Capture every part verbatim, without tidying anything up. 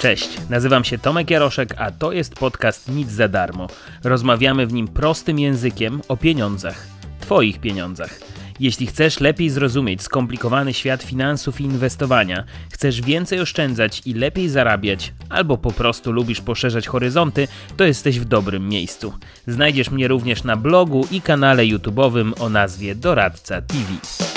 Cześć, nazywam się Tomek Jaroszek, a to jest podcast Nic za darmo. Rozmawiamy w nim prostym językiem o pieniądzach, Twoich pieniądzach. Jeśli chcesz lepiej zrozumieć skomplikowany świat finansów i inwestowania, chcesz więcej oszczędzać i lepiej zarabiać, albo po prostu lubisz poszerzać horyzonty, to jesteś w dobrym miejscu. Znajdziesz mnie również na blogu i kanale YouTube'owym o nazwie Doradca T V.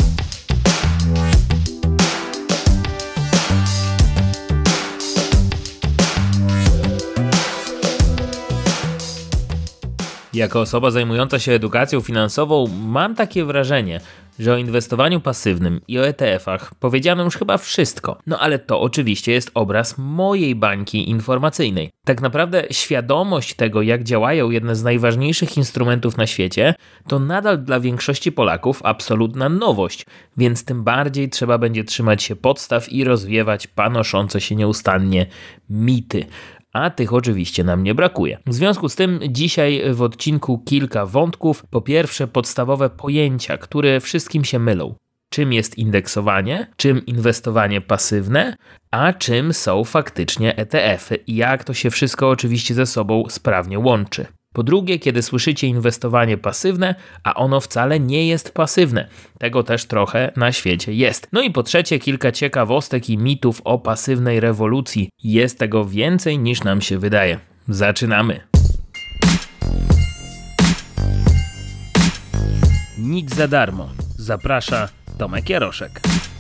Jako osoba zajmująca się edukacją finansową mam takie wrażenie, że o inwestowaniu pasywnym i o E T F-ach powiedziano już chyba wszystko. No ale to oczywiście jest obraz mojej bańki informacyjnej. Tak naprawdę świadomość tego, jak działają jedne z najważniejszych instrumentów na świecie, to nadal dla większości Polaków absolutna nowość, więc tym bardziej trzeba będzie trzymać się podstaw i rozwiewać panoszące się nieustannie mity. A tych oczywiście nam nie brakuje. W związku z tym dzisiaj w odcinku kilka wątków. Po pierwsze podstawowe pojęcia, które wszystkim się mylą. Czym jest indeksowanie, czym inwestowanie pasywne, a czym są faktycznie E T F-y i jak to się wszystko oczywiście ze sobą sprawnie łączy. Po drugie, kiedy słyszycie inwestowanie pasywne, a ono wcale nie jest pasywne. Tego też trochę na świecie jest. No i po trzecie, kilka ciekawostek i mitów o pasywnej rewolucji. Jest tego więcej niż nam się wydaje. Zaczynamy! Nic za darmo. Zaprasza Tomek Jaroszek.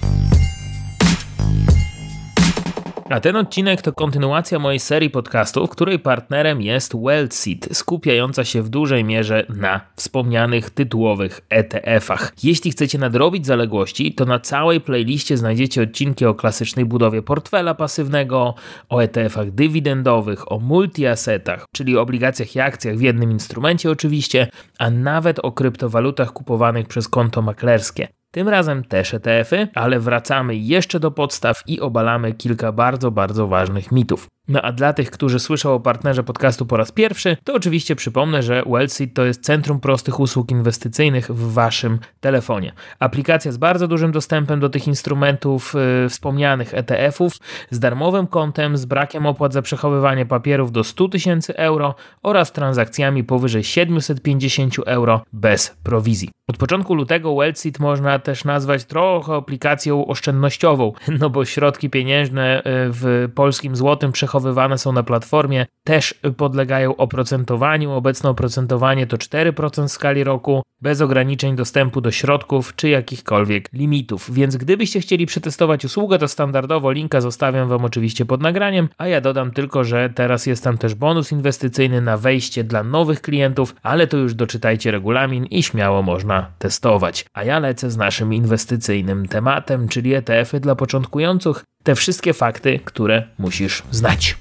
A ten odcinek to kontynuacja mojej serii podcastów, której partnerem jest Wealthseed, skupiająca się w dużej mierze na wspomnianych tytułowych E T F-ach. Jeśli chcecie nadrobić zaległości, to na całej playliście znajdziecie odcinki o klasycznej budowie portfela pasywnego, o E T F-ach dywidendowych, o multi-assetach, czyli obligacjach i akcjach w jednym instrumencie oczywiście, a nawet o kryptowalutach kupowanych przez konto maklerskie. Tym razem też E T F-y, ale wracamy jeszcze do podstaw i obalamy kilka bardzo, bardzo ważnych mitów. No a dla tych, którzy słyszą o partnerze podcastu po raz pierwszy, to oczywiście przypomnę, że Wealthseed to jest centrum prostych usług inwestycyjnych w waszym telefonie. Aplikacja z bardzo dużym dostępem do tych instrumentów yy, wspomnianych E T F-ów, z darmowym kontem, z brakiem opłat za przechowywanie papierów do sto tysięcy euro oraz transakcjami powyżej siedemset pięćdziesiąt euro bez prowizji. Od początku lutego Wealthseed można też nazwać trochę aplikacją oszczędnościową, no bo środki pieniężne w polskim złotym przechowywane są na platformie, też podlegają oprocentowaniu. Obecne oprocentowanie to cztery procent w skali roku, bez ograniczeń dostępu do środków czy jakichkolwiek limitów. Więc gdybyście chcieli przetestować usługę, to standardowo linka zostawiam wam oczywiście pod nagraniem, a ja dodam tylko, że teraz jest tam też bonus inwestycyjny na wejście dla nowych klientów, ale to już doczytajcie regulamin i śmiało można testować. A ja lecę z naszym inwestycyjnym tematem, czyli E T F-y dla początkujących. Te wszystkie fakty, które musisz znać.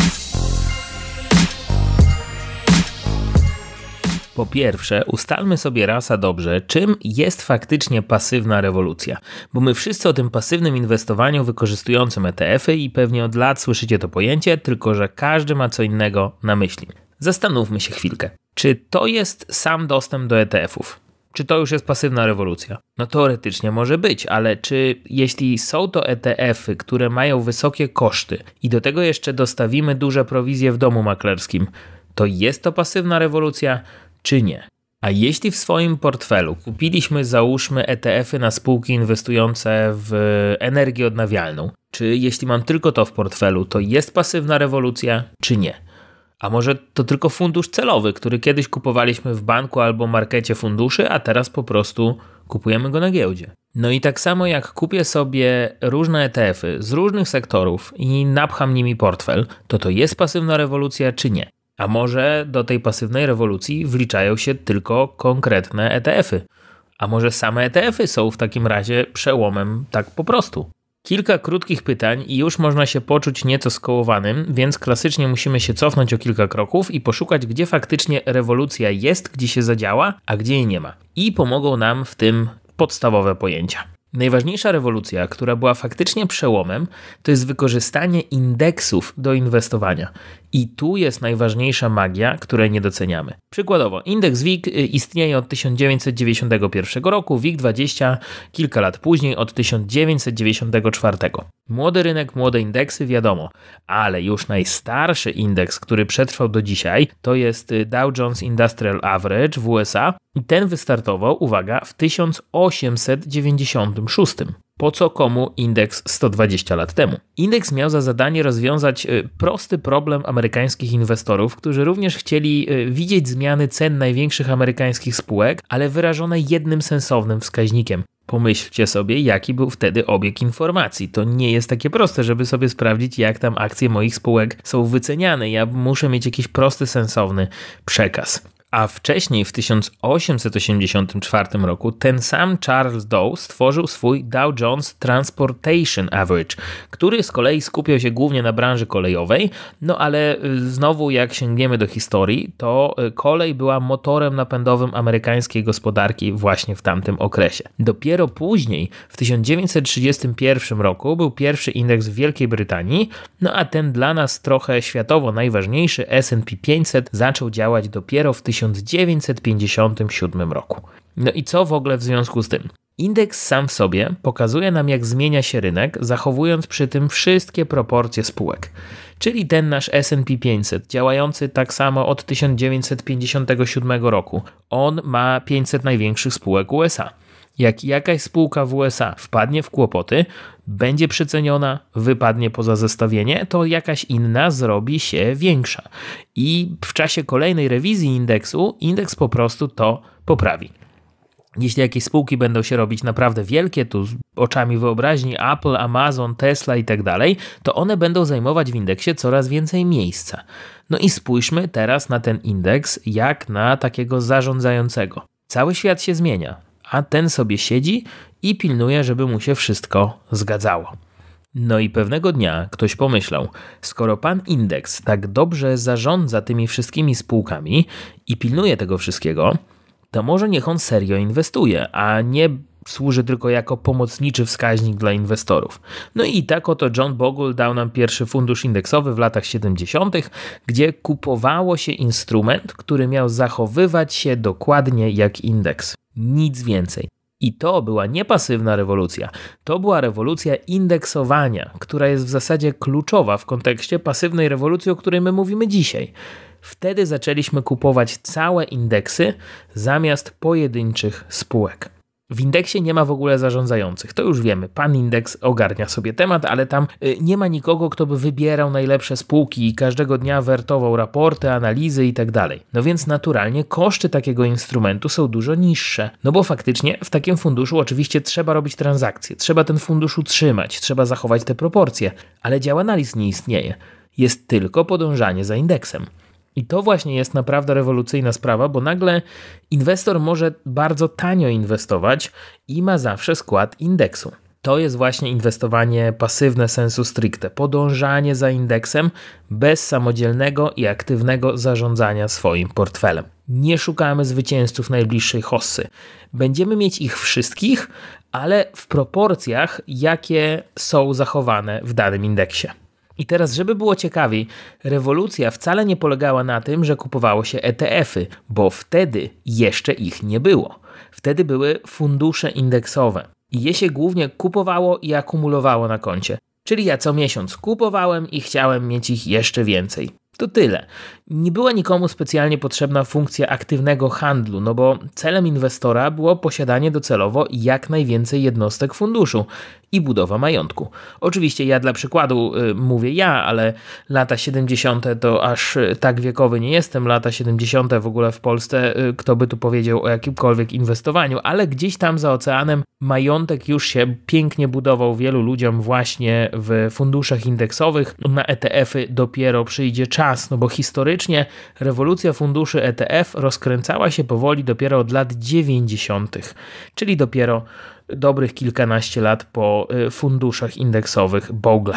Po pierwsze, ustalmy sobie raz a dobrze, czym jest faktycznie pasywna rewolucja. Bo my wszyscy o tym pasywnym inwestowaniu wykorzystującym E T F-y i pewnie od lat słyszycie to pojęcie, tylko że każdy ma co innego na myśli. Zastanówmy się chwilkę. Czy to jest sam dostęp do E T F-ów? Czy to już jest pasywna rewolucja? No teoretycznie może być, ale czy jeśli są to E T F-y, które mają wysokie koszty i do tego jeszcze dostawimy duże prowizje w domu maklerskim, to jest to pasywna rewolucja, czy nie? A jeśli w swoim portfelu kupiliśmy, załóżmy, E T F-y na spółki inwestujące w energię odnawialną, czy jeśli mam tylko to w portfelu, to jest pasywna rewolucja, czy nie? A może to tylko fundusz celowy, który kiedyś kupowaliśmy w banku albo markecie funduszy, a teraz po prostu kupujemy go na giełdzie. No i tak samo jak kupię sobie różne E T F-y z różnych sektorów i napcham nimi portfel, to to jest pasywna rewolucja czy nie? A może do tej pasywnej rewolucji wliczają się tylko konkretne E T F-y? A może same E T F-y są w takim razie przełomem tak po prostu? Kilka krótkich pytań i już można się poczuć nieco skołowanym, więc klasycznie musimy się cofnąć o kilka kroków i poszukać, gdzie faktycznie rewolucja jest, gdzie się zadziała, a gdzie jej nie ma. I pomogą nam w tym podstawowe pojęcia. Najważniejsza rewolucja, która była faktycznie przełomem, to jest wykorzystanie indeksów do inwestowania. I tu jest najważniejsza magia, której nie doceniamy. Przykładowo, indeks W I G istnieje od tysiąc dziewięćset dziewięćdziesiątego pierwszego roku, W I G dwadzieścia kilka lat później od tysiąc dziewięćset dziewięćdziesiątego czwartego. Młody rynek, młode indeksy, wiadomo, ale już najstarszy indeks, który przetrwał do dzisiaj, to jest Dow Jones Industrial Average w U S A i ten wystartował, uwaga, w tysiąc osiemset dziewięćdziesiątym szóstym. Po co komu indeks sto dwadzieścia lat temu? Indeks miał za zadanie rozwiązać prosty problem amerykańskich inwestorów, którzy również chcieli widzieć zmiany cen największych amerykańskich spółek, ale wyrażone jednym sensownym wskaźnikiem. Pomyślcie sobie, jaki był wtedy obieg informacji. To nie jest takie proste, żeby sobie sprawdzić, jak tam akcje moich spółek są wyceniane. Ja muszę mieć jakiś prosty, sensowny przekaz. A wcześniej, w tysiąc osiemset osiemdziesiątym czwartym roku, ten sam Charles Dow stworzył swój Dow Jones Transportation Average, który z kolei skupiał się głównie na branży kolejowej, no ale znowu jak sięgniemy do historii, to kolej była motorem napędowym amerykańskiej gospodarki właśnie w tamtym okresie. Dopiero później, w tysiąc dziewięćset trzydziestym pierwszym roku, był pierwszy indeks w Wielkiej Brytanii, no a ten dla nas trochę światowo najważniejszy S and P pięćset zaczął działać dopiero w tysiąc dziewięćset pięćdziesiątym siódmym roku. No i co w ogóle w związku z tym? Indeks sam w sobie pokazuje nam, jak zmienia się rynek, zachowując przy tym wszystkie proporcje spółek. Czyli ten nasz S and P pięćset, działający tak samo od tysiąc dziewięćset pięćdziesiątego siódmego roku. On ma pięćset największych spółek U S A. Jak jakaś spółka w U S A wpadnie w kłopoty, będzie przeceniona, wypadnie poza zestawienie, to jakaś inna zrobi się większa. I w czasie kolejnej rewizji indeksu, indeks po prostu to poprawi. Jeśli jakieś spółki będą się robić naprawdę wielkie, tu z oczami wyobraźni Apple, Amazon, Tesla i tak dalej, to one będą zajmować w indeksie coraz więcej miejsca. No i spójrzmy teraz na ten indeks jak na takiego zarządzającego. Cały świat się zmienia, a ten sobie siedzi i pilnuje, żeby mu się wszystko zgadzało. No i pewnego dnia ktoś pomyślał, skoro pan indeks tak dobrze zarządza tymi wszystkimi spółkami i pilnuje tego wszystkiego, to może niech on serio inwestuje, a nie służy tylko jako pomocniczy wskaźnik dla inwestorów. No i tak oto John Bogle dał nam pierwszy fundusz indeksowy w latach siedemdziesiątych, gdzie kupowało się instrument, który miał zachowywać się dokładnie jak indeks. Nic więcej. I to była nie pasywna rewolucja, to była rewolucja indeksowania, która jest w zasadzie kluczowa w kontekście pasywnej rewolucji, o której my mówimy dzisiaj. Wtedy zaczęliśmy kupować całe indeksy zamiast pojedynczych spółek. W indeksie nie ma w ogóle zarządzających, to już wiemy, pan indeks ogarnia sobie temat, ale tam nie ma nikogo, kto by wybierał najlepsze spółki i każdego dnia wertował raporty, analizy i tak dalej. No więc naturalnie koszty takiego instrumentu są dużo niższe, no bo faktycznie w takim funduszu oczywiście trzeba robić transakcje, trzeba ten fundusz utrzymać, trzeba zachować te proporcje, ale dział analiz nie istnieje, jest tylko podążanie za indeksem. I to właśnie jest naprawdę rewolucyjna sprawa, bo nagle inwestor może bardzo tanio inwestować i ma zawsze skład indeksu. To jest właśnie inwestowanie pasywne sensu stricte, podążanie za indeksem bez samodzielnego i aktywnego zarządzania swoim portfelem. Nie szukamy zwycięzców najbliższej hossy. Będziemy mieć ich wszystkich, ale w proporcjach, jakie są zachowane w danym indeksie. I teraz, żeby było ciekawiej, rewolucja wcale nie polegała na tym, że kupowało się E T F-y, bo wtedy jeszcze ich nie było. Wtedy były fundusze indeksowe i je się głównie kupowało i akumulowało na koncie. Czyli ja co miesiąc kupowałem i chciałem mieć ich jeszcze więcej. To tyle. Nie była nikomu specjalnie potrzebna funkcja aktywnego handlu, no bo celem inwestora było posiadanie docelowo jak najwięcej jednostek funduszu i budowa majątku. Oczywiście ja dla przykładu y, mówię ja, ale lata siedemdziesiąte to aż y, tak wiekowy nie jestem. Lata siedemdziesiąte w ogóle w Polsce, y, kto by tu powiedział o jakimkolwiek inwestowaniu, ale gdzieś tam za oceanem majątek już się pięknie budował wielu ludziom właśnie w funduszach indeksowych. Na E T F-y dopiero przyjdzie czas, no bo historycznie rewolucja funduszy E T F rozkręcała się powoli dopiero od lat dziewięćdziesiątych, czyli dopiero dobrych kilkanaście lat po funduszach indeksowych Bogla.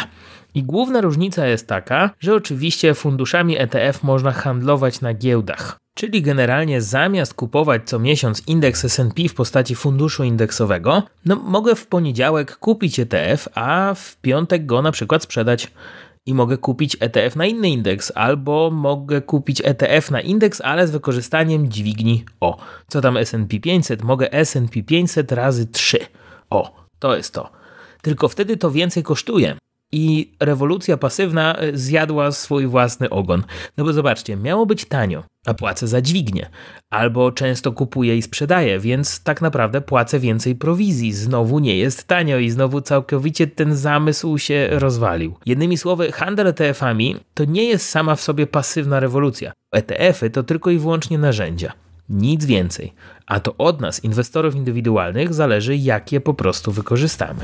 I główna różnica jest taka, że oczywiście funduszami E T F można handlować na giełdach. Czyli generalnie zamiast kupować co miesiąc indeks S and P w postaci funduszu indeksowego, no mogę w poniedziałek kupić E T F, a w piątek go na przykład sprzedać. I mogę kupić E T F na inny indeks, albo mogę kupić E T F na indeks, ale z wykorzystaniem dźwigni. O, co tam S and P pięćset? Mogę S and P pięćset razy trzy. O, to jest to. Tylko wtedy to więcej kosztuje. I rewolucja pasywna zjadła swój własny ogon. No bo zobaczcie, miało być tanio, a płacę za dźwignię. Albo często kupuję i sprzedaję, więc tak naprawdę płacę więcej prowizji. Znowu nie jest tanio i znowu całkowicie ten zamysł się rozwalił. Jednymi słowy, handel E T F-ami to nie jest sama w sobie pasywna rewolucja. E T F-y to tylko i wyłącznie narzędzia. Nic więcej. A to od nas, inwestorów indywidualnych, zależy, jak je po prostu wykorzystamy.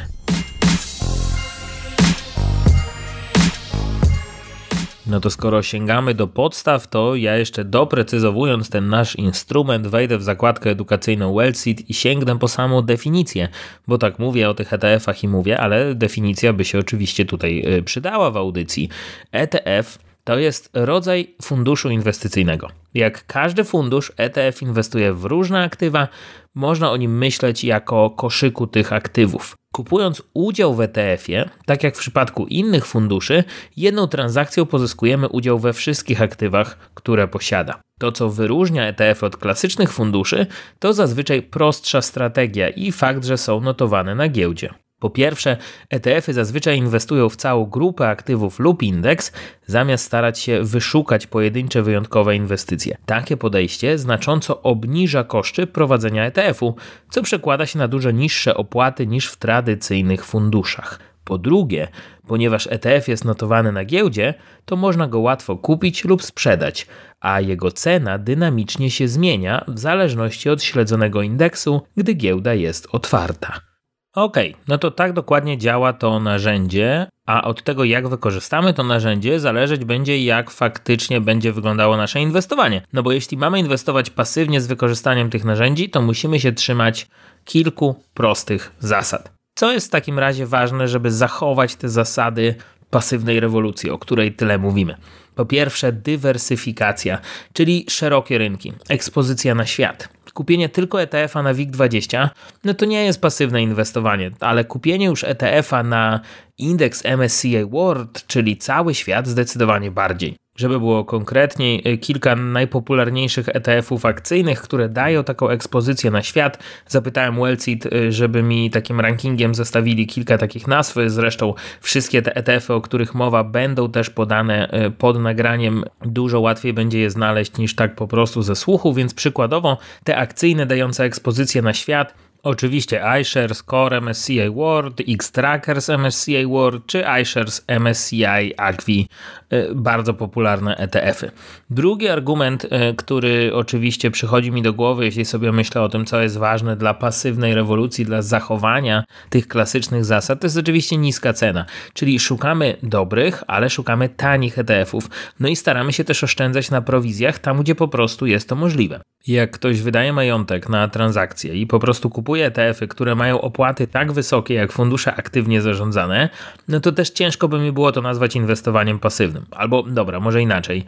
No to skoro sięgamy do podstaw, to ja jeszcze doprecyzowując ten nasz instrument wejdę w zakładkę edukacyjną WealthSeed i sięgnę po samą definicję, bo tak mówię o tych E T F-ach i mówię, ale definicja by się oczywiście tutaj przydała w audycji. E T F to jest rodzaj funduszu inwestycyjnego. Jak każdy fundusz, E T F inwestuje w różne aktywa, można o nim myśleć jako koszyku tych aktywów. Kupując udział w E T F-ie, tak jak w przypadku innych funduszy, jedną transakcją pozyskujemy udział we wszystkich aktywach, które posiada. To, co wyróżnia E T F od klasycznych funduszy, to zazwyczaj prostsza strategia i fakt, że są notowane na giełdzie. Po pierwsze, E T F-y zazwyczaj inwestują w całą grupę aktywów lub indeks, zamiast starać się wyszukać pojedyncze wyjątkowe inwestycje. Takie podejście znacząco obniża koszty prowadzenia E T F-u, co przekłada się na dużo niższe opłaty niż w tradycyjnych funduszach. Po drugie, ponieważ E T F jest notowany na giełdzie, to można go łatwo kupić lub sprzedać, a jego cena dynamicznie się zmienia w zależności od śledzonego indeksu, gdy giełda jest otwarta. Okej, okay, no to tak dokładnie działa to narzędzie, a od tego, jak wykorzystamy to narzędzie, zależeć będzie, jak faktycznie będzie wyglądało nasze inwestowanie. No bo jeśli mamy inwestować pasywnie z wykorzystaniem tych narzędzi, to musimy się trzymać kilku prostych zasad. Co jest w takim razie ważne, żeby zachować te zasady pasywnej rewolucji, o której tyle mówimy? Po pierwsze, dywersyfikacja, czyli szerokie rynki, ekspozycja na świat. Kupienie tylko E T F-a na WIG dwadzieścia, no to nie jest pasywne inwestowanie, ale kupienie już E T F-a na indeks M S C I World, czyli cały świat, zdecydowanie bardziej. Żeby było konkretniej, kilka najpopularniejszych E T F-ów akcyjnych, które dają taką ekspozycję na świat. Zapytałem WealthSeed, żeby mi takim rankingiem zestawili kilka takich nazw. Zresztą wszystkie te E T F-y, o których mowa, będą też podane pod nagraniem. Dużo łatwiej będzie je znaleźć niż tak po prostu ze słuchu, więc przykładowo te akcyjne dające ekspozycję na świat, oczywiście iShares Core M S C I World, X-Trackers M S C I World czy iShares M S C I Agvi, bardzo popularne E T F-y. Drugi argument, który oczywiście przychodzi mi do głowy, jeśli sobie myślę o tym, co jest ważne dla pasywnej rewolucji, dla zachowania tych klasycznych zasad, to jest oczywiście niska cena, czyli szukamy dobrych, ale szukamy tanich E T F-ów, no i staramy się też oszczędzać na prowizjach tam, gdzie po prostu jest to możliwe. Jak ktoś wydaje majątek na transakcje i po prostu kupuje E T F-y, które mają opłaty tak wysokie jak fundusze aktywnie zarządzane, no to też ciężko by mi było to nazwać inwestowaniem pasywnym. Albo dobra, może inaczej.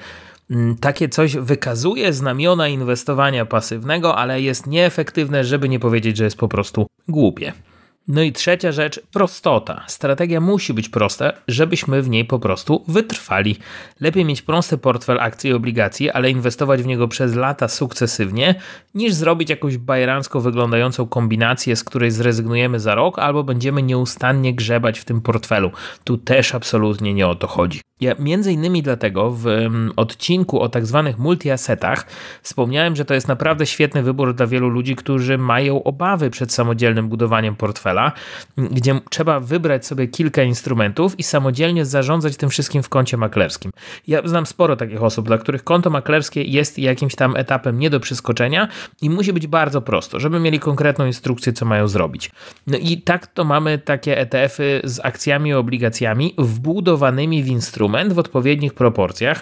Takie coś wykazuje znamiona inwestowania pasywnego, ale jest nieefektywne, żeby nie powiedzieć, że jest po prostu głupie. No i trzecia rzecz, prostota. Strategia musi być prosta, żebyśmy w niej po prostu wytrwali. Lepiej mieć prosty portfel akcji i obligacji, ale inwestować w niego przez lata sukcesywnie, niż zrobić jakąś bajerancko wyglądającą kombinację, z której zrezygnujemy za rok, albo będziemy nieustannie grzebać w tym portfelu. Tu też absolutnie nie o to chodzi. Ja między innymi dlatego w um, odcinku o tak zwanych multi-assetach wspomniałem, że to jest naprawdę świetny wybór dla wielu ludzi, którzy mają obawy przed samodzielnym budowaniem portfela, gdzie trzeba wybrać sobie kilka instrumentów i samodzielnie zarządzać tym wszystkim w koncie maklerskim. Ja znam sporo takich osób, dla których konto maklerskie jest jakimś tam etapem nie do przeskoczenia i musi być bardzo prosto, żeby mieli konkretną instrukcję, co mają zrobić. No i tak to mamy takie E T F-y z akcjami i obligacjami wbudowanymi w instrument w odpowiednich proporcjach,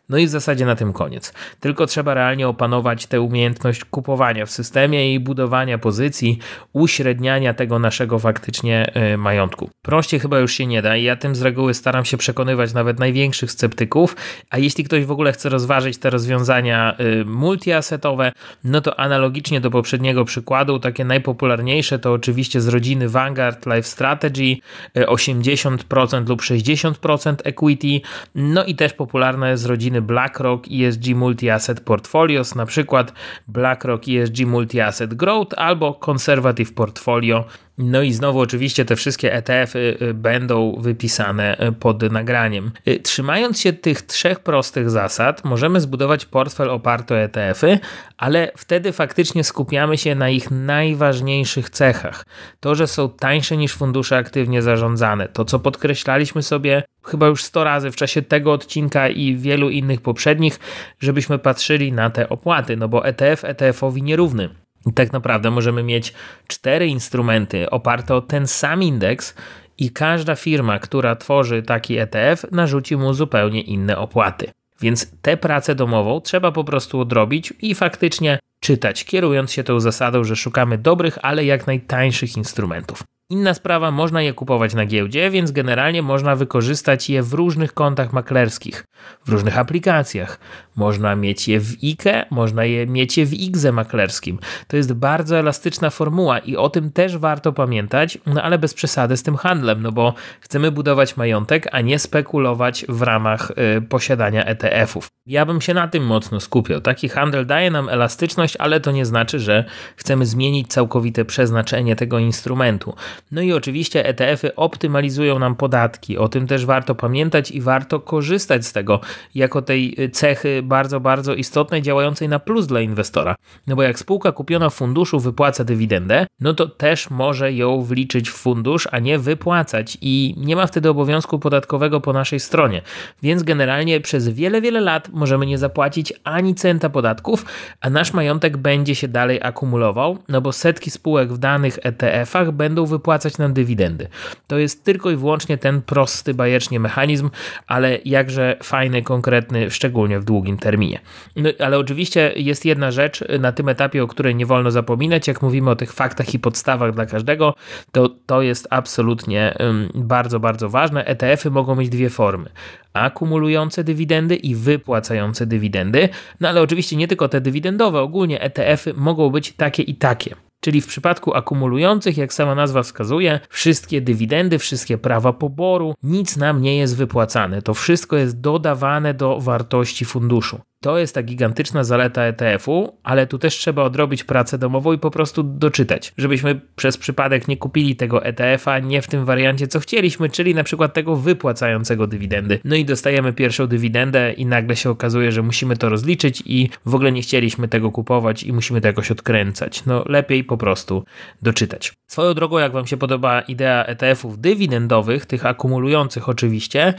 No i w zasadzie na tym koniec. Tylko trzeba realnie opanować tę umiejętność kupowania w systemie i budowania pozycji, uśredniania tego naszego faktycznie yy, majątku. Prościej chyba już się nie da i ja tym z reguły staram się przekonywać nawet największych sceptyków, a jeśli ktoś w ogóle chce rozważyć te rozwiązania yy, multiasetowe, no to analogicznie do poprzedniego przykładu, takie najpopularniejsze to oczywiście z rodziny Vanguard Life Strategy, osiemdziesiąt procent lub sześćdziesiąt procent equity, no i też popularne z rodziny BlackRock E S G Multi-Asset Portfolios, na przykład BlackRock E S G Multi-Asset Growth albo Conservative Portfolio. No i znowu oczywiście te wszystkie E T F-y będą wypisane pod nagraniem. Trzymając się tych trzech prostych zasad, możemy zbudować portfel oparty o E T F-y, ale wtedy faktycznie skupiamy się na ich najważniejszych cechach. To, że są tańsze niż fundusze aktywnie zarządzane. To, co podkreślaliśmy sobie chyba już sto razy w czasie tego odcinka i wielu innych poprzednich, żebyśmy patrzyli na te opłaty, no bo E T F E T F-owi nierówny. I tak naprawdę możemy mieć cztery instrumenty oparte o ten sam indeks i każda firma, która tworzy taki E T F, narzuci mu zupełnie inne opłaty. Więc tę pracę domową trzeba po prostu odrobić i faktycznie czytać, kierując się tą zasadą, że szukamy dobrych, ale jak najtańszych instrumentów. Inna sprawa, można je kupować na giełdzie, więc generalnie można wykorzystać je w różnych kontach maklerskich, w różnych aplikacjach. Można mieć je w I K E, można je mieć je w I G Z E maklerskim. To jest bardzo elastyczna formuła i o tym też warto pamiętać, no ale bez przesady z tym handlem, no bo chcemy budować majątek, a nie spekulować w ramach y, posiadania E T F-ów. Ja bym się na tym mocno skupiał. Taki handel daje nam elastyczność, ale to nie znaczy, że chcemy zmienić całkowite przeznaczenie tego instrumentu. No i oczywiście E T F-y optymalizują nam podatki. O tym też warto pamiętać i warto korzystać z tego jako tej cechy bardzo, bardzo istotnej, działającej na plus dla inwestora. No bo jak spółka kupiona w funduszu wypłaca dywidendę, no to też może ją wliczyć w fundusz, a nie wypłacać i nie ma wtedy obowiązku podatkowego po naszej stronie. Więc generalnie przez wiele, wiele lat możemy nie zapłacić ani centa podatków, a nasz majątek będzie się dalej akumulował, no bo setki spółek w danych E T F-ach będą wypłacać nam dywidendy. To jest tylko i wyłącznie ten prosty bajecznie mechanizm, ale jakże fajny, konkretny, szczególnie w długim terminie. No, ale oczywiście jest jedna rzecz na tym etapie, o której nie wolno zapominać, jak mówimy o tych faktach i podstawach dla każdego, to to jest absolutnie um, bardzo, bardzo ważne. E T F-y mogą mieć dwie formy. Akumulujące dywidendy i wypłacające dywidendy, no ale oczywiście nie tylko te dywidendowe, ogólnie E T F-y mogą być takie i takie. Czyli w przypadku akumulujących, jak sama nazwa wskazuje, wszystkie dywidendy, wszystkie prawa poboru, nic nam nie jest wypłacane. To wszystko jest dodawane do wartości funduszu. To jest ta gigantyczna zaleta E T F-u, ale tu też trzeba odrobić pracę domową i po prostu doczytać, żebyśmy przez przypadek nie kupili tego E T F-a nie w tym wariancie, co chcieliśmy, czyli na przykład tego wypłacającego dywidendy. No i dostajemy pierwszą dywidendę i nagle się okazuje, że musimy to rozliczyć i w ogóle nie chcieliśmy tego kupować i musimy to jakoś odkręcać. No lepiej po prostu doczytać. Swoją drogą, jak Wam się podoba idea E T F-ów dywidendowych, tych akumulujących oczywiście,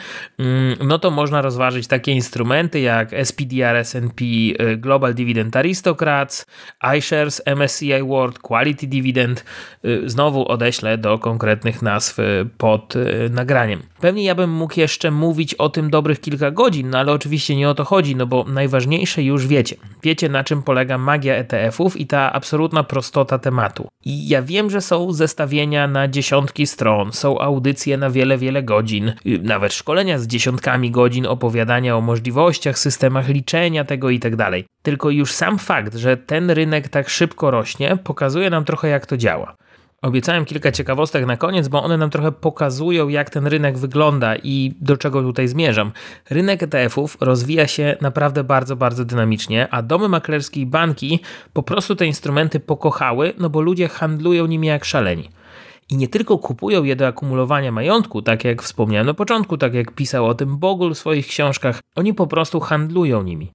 no to można rozważyć takie instrumenty jak S P D R S and P Global Dividend Aristocrats, iShares M S C I World Quality Dividend. Znowu odeślę do konkretnych nazw pod nagraniem. Pewnie ja bym mógł jeszcze mówić o tym dobrych kilka godzin, no ale oczywiście nie o to chodzi, no bo najważniejsze już wiecie. Wiecie, na czym polega magia E T F-ów i ta absolutna prostota tematu. I ja wiem, że są zestawienia na dziesiątki stron, są audycje na wiele, wiele godzin, nawet szkolenia z dziesiątkami godzin opowiadania o możliwościach, systemach liczenia tego i tak dalej. Tylko już sam fakt, że ten rynek tak szybko rośnie, pokazuje nam trochę, jak to działa. Obiecałem kilka ciekawostek na koniec, bo one nam trochę pokazują, jak ten rynek wygląda i do czego tutaj zmierzam. Rynek E T F-ów rozwija się naprawdę bardzo, bardzo dynamicznie, a domy maklerskie i banki po prostu te instrumenty pokochały, no bo ludzie handlują nimi jak szaleni. I nie tylko kupują je do akumulowania majątku, tak jak wspomniałem na początku, tak jak pisał o tym Bogle w swoich książkach, oni po prostu handlują nimi.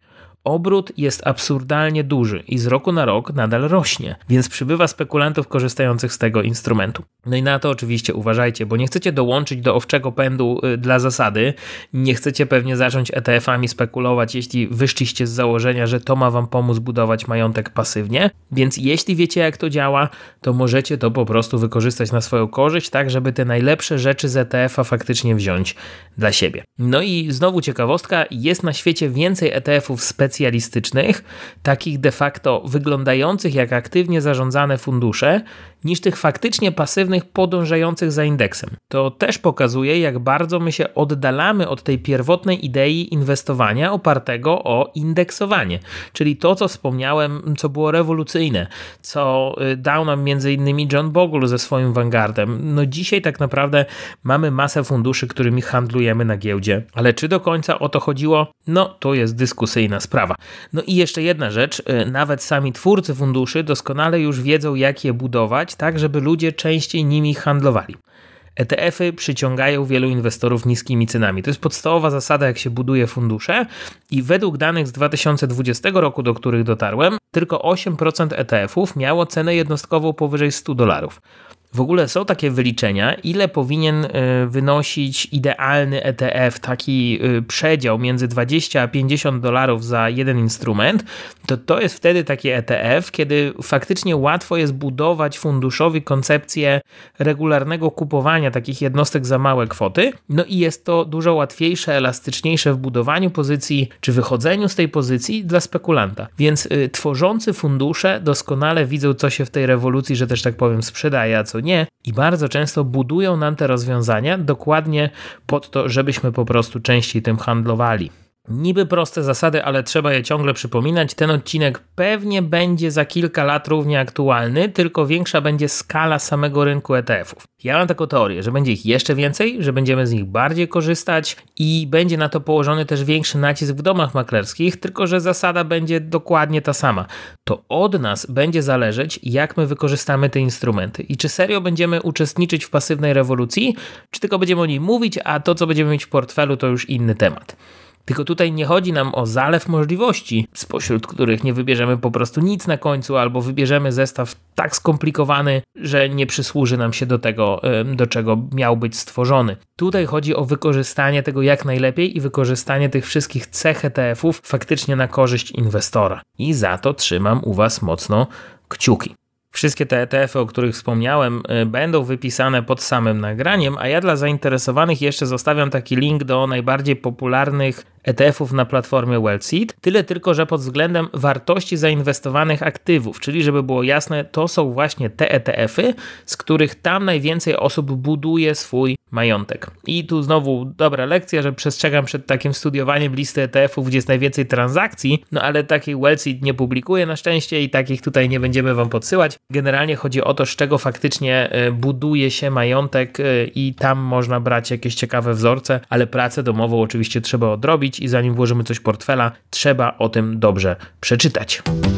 obrót jest absurdalnie duży i z roku na rok nadal rośnie, więc przybywa spekulantów korzystających z tego instrumentu. No i na to oczywiście uważajcie, bo nie chcecie dołączyć do owczego pędu y, dla zasady, nie chcecie pewnie zacząć E T F-ami spekulować, jeśli wyszliście z założenia, że to ma wam pomóc budować majątek pasywnie, więc jeśli wiecie jak to działa, to możecie to po prostu wykorzystać na swoją korzyść, tak żeby te najlepsze rzeczy z E T F-a faktycznie wziąć dla siebie. No i znowu ciekawostka, jest na świecie więcej E T F-ów specjalistycznych, takich de facto wyglądających jak aktywnie zarządzane fundusze, niż tych faktycznie pasywnych podążających za indeksem. To też pokazuje, jak bardzo my się oddalamy od tej pierwotnej idei inwestowania opartego o indeksowanie, czyli to, co wspomniałem, co było rewolucyjne, co dał nam między innymi John Bogle ze swoim Vanguardem. No dzisiaj tak naprawdę mamy masę funduszy, którymi handlujemy na giełdzie, ale czy do końca o to chodziło? No to jest dyskusyjna sprawa. No i jeszcze jedna rzecz, nawet sami twórcy funduszy doskonale już wiedzą, jak je budować, tak żeby ludzie częściej nimi handlowali. E T F-y przyciągają wielu inwestorów niskimi cenami. To jest podstawowa zasada, jak się buduje fundusze i według danych z dwa tysiące dwudziestego roku, do których dotarłem, tylko osiem procent E T F-ów miało cenę jednostkową powyżej stu dolarów. W ogóle są takie wyliczenia, ile powinien wynosić idealny E T F, taki przedział między dwadzieścia a pięćdziesiąt dolarów za jeden instrument, to to jest wtedy taki E T F, kiedy faktycznie łatwo jest budować funduszowi koncepcję regularnego kupowania takich jednostek za małe kwoty, no i jest to dużo łatwiejsze, elastyczniejsze w budowaniu pozycji, czy wychodzeniu z tej pozycji dla spekulanta. Więc y, tworzący fundusze doskonale widzą, co się w tej rewolucji, że też tak powiem, sprzedaje, a co nie, i bardzo często budują nam te rozwiązania dokładnie pod to, żebyśmy po prostu częściej tym handlowali. Niby proste zasady, ale trzeba je ciągle przypominać. Ten odcinek pewnie będzie za kilka lat równie aktualny, tylko większa będzie skala samego rynku E T F-ów. Ja mam taką teorię, że będzie ich jeszcze więcej, że będziemy z nich bardziej korzystać i będzie na to położony też większy nacisk w domach maklerskich, tylko że zasada będzie dokładnie ta sama. To od nas będzie zależeć, jak my wykorzystamy te instrumenty i czy serio będziemy uczestniczyć w pasywnej rewolucji, czy tylko będziemy o niej mówić, a to, co będziemy mieć w portfelu, to już inny temat. Tylko tutaj nie chodzi nam o zalew możliwości, spośród których nie wybierzemy po prostu nic na końcu, albo wybierzemy zestaw tak skomplikowany, że nie przysłuży nam się do tego, do czego miał być stworzony. Tutaj chodzi o wykorzystanie tego jak najlepiej i wykorzystanie tych wszystkich cech E T F-ów faktycznie na korzyść inwestora. I za to trzymam u Was mocno kciuki. Wszystkie te E T F-y, o których wspomniałem, będą wypisane pod samym nagraniem, a ja dla zainteresowanych jeszcze zostawiam taki link do najbardziej popularnych E T F-ów na platformie WealthSeed. Tyle tylko, że pod względem wartości zainwestowanych aktywów, czyli żeby było jasne, to są właśnie te E T F-y, z których tam najwięcej osób buduje swój majątek. I tu znowu dobra lekcja, że przestrzegam przed takim studiowaniem listy E T F-ów, gdzie jest najwięcej transakcji, no ale takiej WealthSeed nie publikuje na szczęście i takich tutaj nie będziemy Wam podsyłać. Generalnie chodzi o to, z czego faktycznie buduje się majątek i tam można brać jakieś ciekawe wzorce, ale pracę domową oczywiście trzeba odrobić i zanim włożymy coś w portfela, trzeba o tym dobrze przeczytać.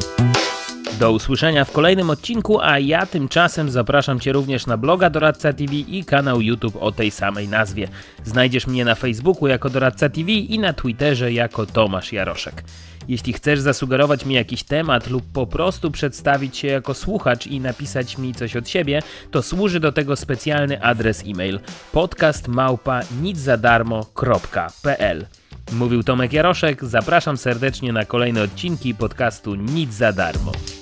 Do usłyszenia w kolejnym odcinku, a ja tymczasem zapraszam Cię również na bloga Doradca T V i kanał YouTube o tej samej nazwie. Znajdziesz mnie na Facebooku jako Doradca T V i na Twitterze jako Tomasz Jaroszek. Jeśli chcesz zasugerować mi jakiś temat lub po prostu przedstawić się jako słuchacz i napisać mi coś od siebie, to służy do tego specjalny adres e-mail podcast małpa niczadarmo kropka p l. Mówił Tomek Jaroszek, zapraszam serdecznie na kolejne odcinki podcastu Nic za darmo.